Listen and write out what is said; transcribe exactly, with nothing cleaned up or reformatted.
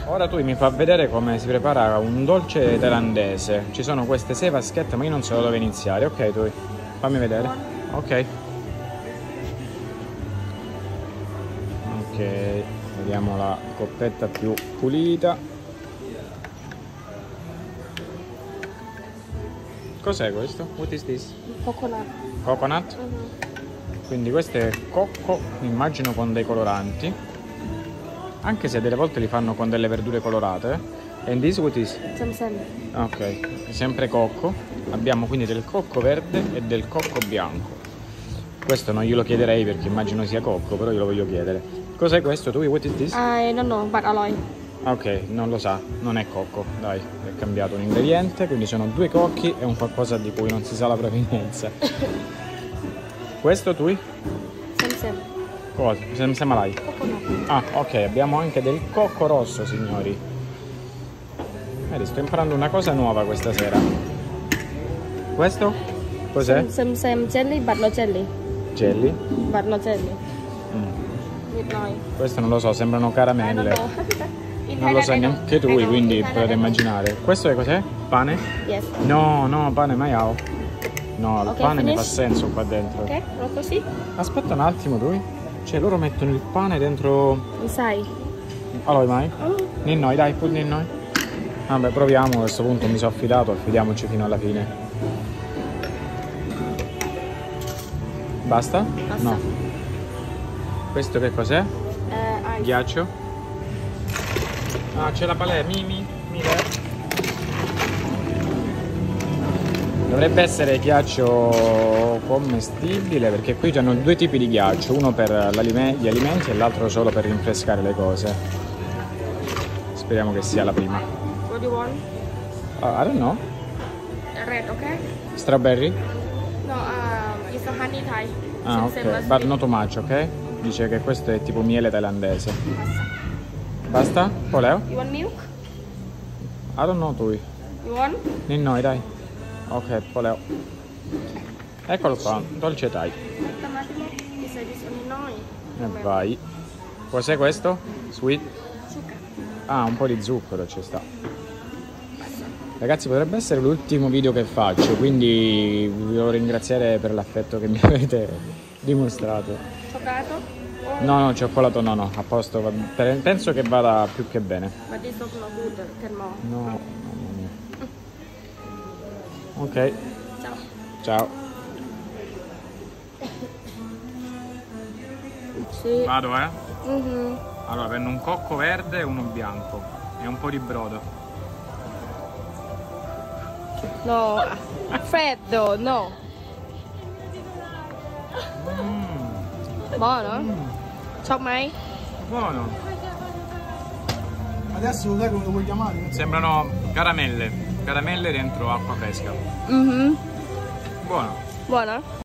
Ora tu mi fa vedere come si prepara un dolce thailandese. Ci sono queste sei vaschette, ma io non so da dove iniziare. Ok, tu fammi vedere. Ok. Ok, vediamo la coppetta più pulita. Cos'è questo? What is this? Coconut. Coconut? Mm-hmm. Quindi questo è cocco, immagino con dei coloranti. Anche se delle volte li fanno con delle verdure colorate. And this what is? Sem sem. Ok, sempre cocco. Abbiamo quindi del cocco verde e del cocco bianco. Questo non glielo chiederei perché immagino sia cocco, però glielo voglio chiedere. Cos'è questo? Tu, what is this? I don't know, but alloy. Ok, non lo sa, non è cocco, dai, è cambiato un ingrediente, quindi sono due cocchi e un qualcosa di cui non si sa la provenienza. Questo tu? Sem sem. Cosa? Sem sem malai? Coconut. Ah, ok, abbiamo anche del cocco rosso, signori. Vedi, sto imparando una cosa nuova questa sera. Questo? Cos'è? Sem sem jelly, but no jelly. Jelly? But no jelly. Mm. With noi. Questo non lo so, sembrano caramelle. Non lo sai neanche tu, quindi potete immaginare. Questo è cos'è? Pane? Yes. No, no, pane maiao. No, il Ok, pane ne fa finish. senso qua dentro. Ok, lo così. Aspetta un attimo, tu. Cioè, loro mettono il pane dentro... Inside. Allora, mai? Oh. Ninnoi, dai, put ninnoi. Vabbè, proviamo, a questo punto mi sono affidato, affidiamoci fino alla fine. Basta? Basta. No. Questo che cos'è? Uh, ice. Ghiaccio? Ah, c'è la palè, Mimi, Mire. Dovrebbe essere ghiaccio commestibile perché qui hanno due tipi di ghiaccio, uno per gli alimenti e l'altro solo per rinfrescare le cose. Speriamo che sia la prima. What do you want? Uh, I don't know. Red, okay? Strawberry? No, um, it's a honey Thai. Ah, Sem sem ok. as But well. not too much, ok? Dice che questo è tipo miele thailandese. Basta. Basta? Poleo? You want milk? I don't know tu. You want? Ninnoi, dai. Ok, poleo. Eccolo qua, dolce Thai. Aspetta un attimo. This is only noi. E vai. Cos'è questo? Sweet? Zucchero. Ah, un po' di zucchero ci sta. Ragazzi, potrebbe essere l'ultimo video che faccio, quindi vi voglio ringraziare per l'affetto che mi avete dimostrato. Cioccolato? Or No, no, cioccolato no, no, a posto, va- penso che vada più che bene. But this is not good. Can more. No, mamma mia. Ok, Ciao. ciao. Sì. Vado, eh? Mhm. Allora, prendo un cocco verde e uno bianco e un po' di brodo. No. Freddo, no. Mmm, Buono? Chop mai? buono. Adesso sai come lo vuoi chiamare? Sembrano caramelle, caramelle dentro acqua fresca. Mhm. Buono. Buono?